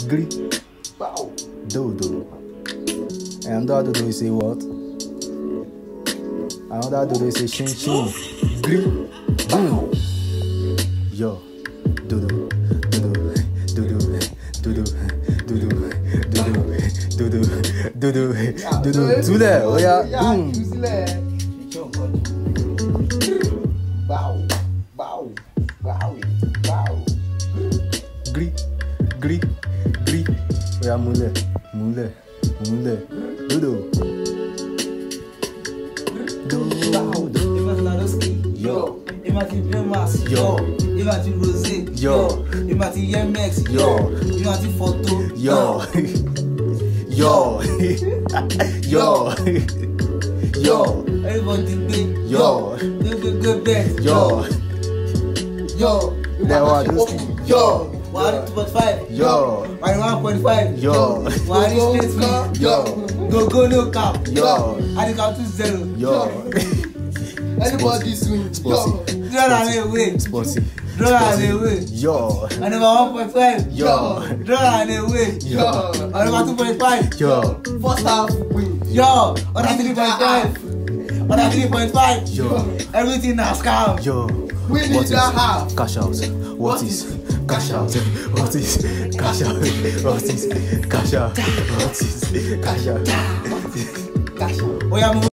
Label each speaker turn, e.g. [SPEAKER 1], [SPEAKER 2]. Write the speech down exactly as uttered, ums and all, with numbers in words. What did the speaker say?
[SPEAKER 1] Gri. Wow. Dodo. And another Dodo is say what? Another Dodo is say chin chin. Gri. Boom. Yo. Dodo. Dodo. Dodo. Dodo. Dodo. Dodo. Dodo. Dodo. Dodo. Do that. Oh yeah. Boom.
[SPEAKER 2] Bow. Bow. Bow. Bow.
[SPEAKER 1] Gri. Gri. Gri. Oh yeah. Mule. Mule. Mule. Dodo. Dodo.
[SPEAKER 3] Yo, imagine Bremas,
[SPEAKER 1] Yo.
[SPEAKER 3] imagine Rosé,
[SPEAKER 1] Yo.
[SPEAKER 3] imagine Yemex,
[SPEAKER 1] Yo.
[SPEAKER 3] imagine Photo,
[SPEAKER 1] Yo. Yo. Yo. Yo.
[SPEAKER 3] everybody big,
[SPEAKER 1] Yo.
[SPEAKER 3] go go go bed,
[SPEAKER 1] Yo.
[SPEAKER 2] Yo.
[SPEAKER 1] That one.
[SPEAKER 2] Yo.
[SPEAKER 3] one two point five,
[SPEAKER 1] Yo.
[SPEAKER 3] one point five,
[SPEAKER 1] Yo.
[SPEAKER 3] one straight
[SPEAKER 1] Yo.
[SPEAKER 3] go go no cap,
[SPEAKER 1] Yo.
[SPEAKER 3] I think I'm two zero,
[SPEAKER 1] Yo.
[SPEAKER 2] Anybody swing. Yo.
[SPEAKER 3] draw and away,
[SPEAKER 1] Sporty.
[SPEAKER 3] draw and away,
[SPEAKER 1] Yo.
[SPEAKER 3] and number one point five,
[SPEAKER 1] Yo.
[SPEAKER 3] draw and away,
[SPEAKER 2] Yo.
[SPEAKER 3] and number two point five,
[SPEAKER 1] Yo.
[SPEAKER 2] First half win.
[SPEAKER 3] yo, on a three point five, on a three point five,
[SPEAKER 1] Yo.
[SPEAKER 3] everything na scam.
[SPEAKER 1] Yo.
[SPEAKER 2] We need that half.
[SPEAKER 1] Cash out? What is cash out? What is cash out? What is cash out? What is cash out?
[SPEAKER 2] Cash out.
[SPEAKER 3] Oh yeah,